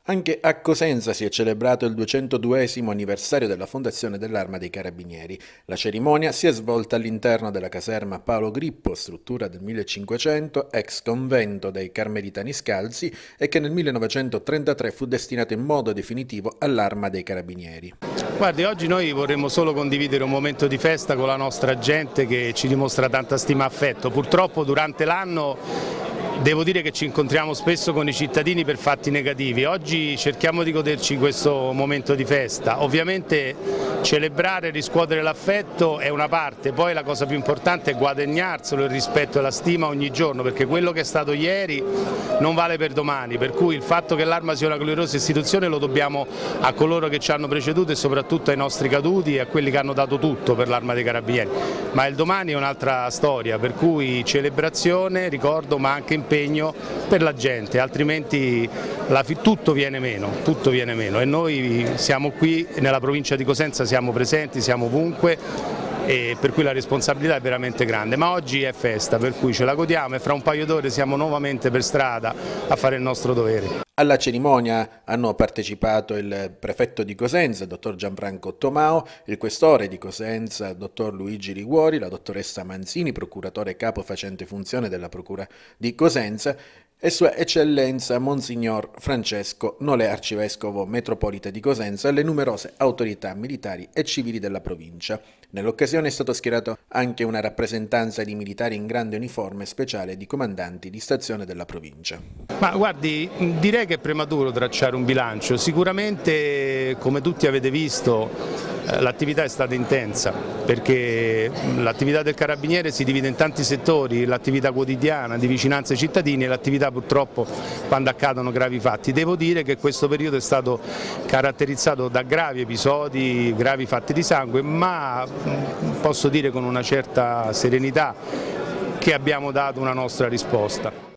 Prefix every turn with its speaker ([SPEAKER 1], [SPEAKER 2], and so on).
[SPEAKER 1] Anche a Cosenza si è celebrato il 202esimo anniversario della fondazione dell'Arma dei Carabinieri. La cerimonia si è svolta all'interno della caserma Paolo Grippo, struttura del 1500, ex convento dei Carmelitani Scalzi e che nel 1933 fu destinato in modo definitivo all'Arma dei Carabinieri.
[SPEAKER 2] Guardi, oggi noi vorremmo solo condividere un momento di festa con la nostra gente che ci dimostra tanta stima e affetto. Purtroppo durante l'anno devo dire che ci incontriamo spesso con i cittadini per fatti negativi. Oggi cerchiamo di goderci questo momento di festa. Ovviamente celebrare e riscuotere l'affetto è una parte, poi la cosa più importante è guadagnarselo il rispetto e la stima ogni giorno, perché quello che è stato ieri non vale per domani, per cui il fatto che l'Arma sia una gloriosa istituzione lo dobbiamo a coloro che ci hanno preceduto e soprattutto ai nostri caduti e a quelli che hanno dato tutto per l'Arma dei Carabinieri. Ma il domani è un'altra storia, per cui celebrazione, ricordo, ma anche impegno per la gente, altrimenti tutto viene meno e noi siamo qui nella provincia di Cosenza, siamo presenti, siamo ovunque e per cui la responsabilità è veramente grande, ma oggi è festa, per cui ce la godiamo e fra un paio d'ore siamo nuovamente per strada a fare il nostro dovere.
[SPEAKER 1] Alla cerimonia hanno partecipato il prefetto di Cosenza, dottor Gianfranco Tomao, il questore di Cosenza, dottor Luigi Liguori, la dottoressa Manzini, procuratore capo facente funzione della procura di Cosenza, e Sua Eccellenza Monsignor Francesco Nolè, arcivescovo metropolita di Cosenza, e le numerose autorità militari e civili della provincia. Nell'occasione è stato schierato anche una rappresentanza di militari in grande uniforme speciale e di comandanti di stazione della provincia.
[SPEAKER 2] Ma guardi, direi che è prematuro tracciare un bilancio. Sicuramente, come tutti avete visto, l'attività è stata intensa, perché l'attività del Carabiniere si divide in tanti settori, l'attività quotidiana di vicinanza ai cittadini e l'attività purtroppo quando accadono gravi fatti. Devo dire che questo periodo è stato caratterizzato da gravi episodi, gravi fatti di sangue, ma posso dire con una certa serenità che abbiamo dato una nostra risposta.